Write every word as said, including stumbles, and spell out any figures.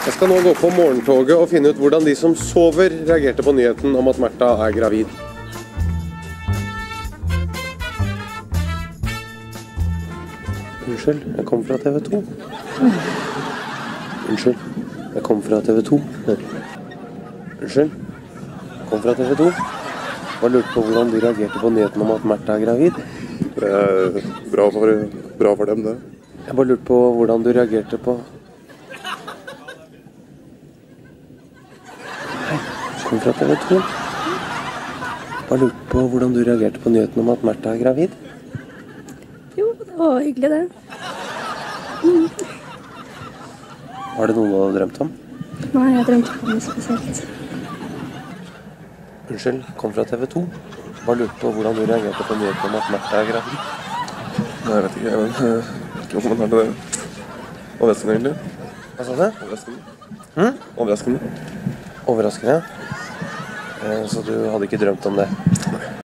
Jeg skal nå gå på morgentoget og finne ut hvordan de som sover reagerte på nyheten om at Märtha er gravid. Unnskyld, jeg kom fra T V to. Unnskyld, jeg kom fra T V to. Unnskyld, jeg kom fra T V to. Jeg lurte på hvordan de reagerte på nyheten om at Märtha er gravid. Det er bra for, bra for dem, det. Jeg bare lurte på hvordan du reagerte på... Hei, jeg kom fra T V to. Jeg bare lurte på hvordan du reagerte på nyheten om at Märtha er gravid. Jo, det var hyggelig det. Mm. Var det noe du hadde drømt om? Nei, jeg drømte ikke om det spesielt. Unnskyld, kom fra T V to. Bare lurte på hvordan du reagerte på nyheten om at Märtha er gravid. Nei, jeg vet ikke, jeg vet ikke hvordan det er det. Overraskende egentlig. Hva sa du? Overraskende. Hm? Overraskende. Overraskende. Eh, Så du hadde ikke drømt om det?